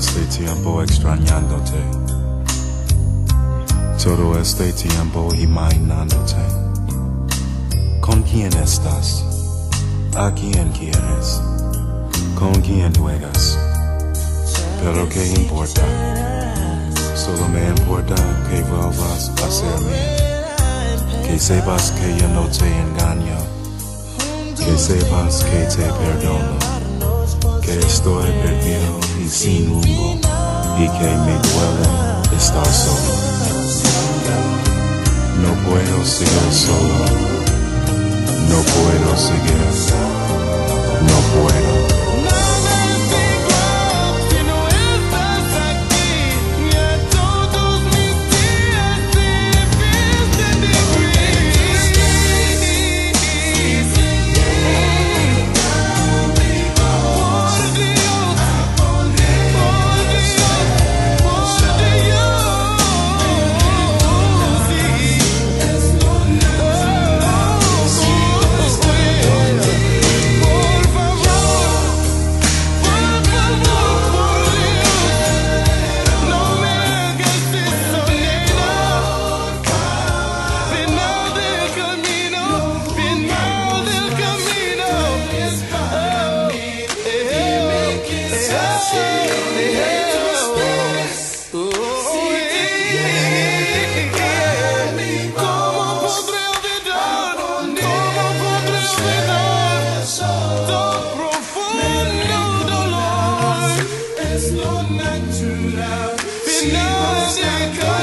este tiempo extrañándote. Todo este tiempo imaginándote. ¿Con quién estás? ¿A quién quieres? ¿Con quién juegas? Pero qué importa, solo me importa que vuelvas a ser mía. Que sepas que yo no te engaño, que sepas que te perdono, que estoy perdido y sin rumbo, y que me duele estar solo. No puedo seguir solo, no puedo seguir, no puedo. Es lo natural, si no llega.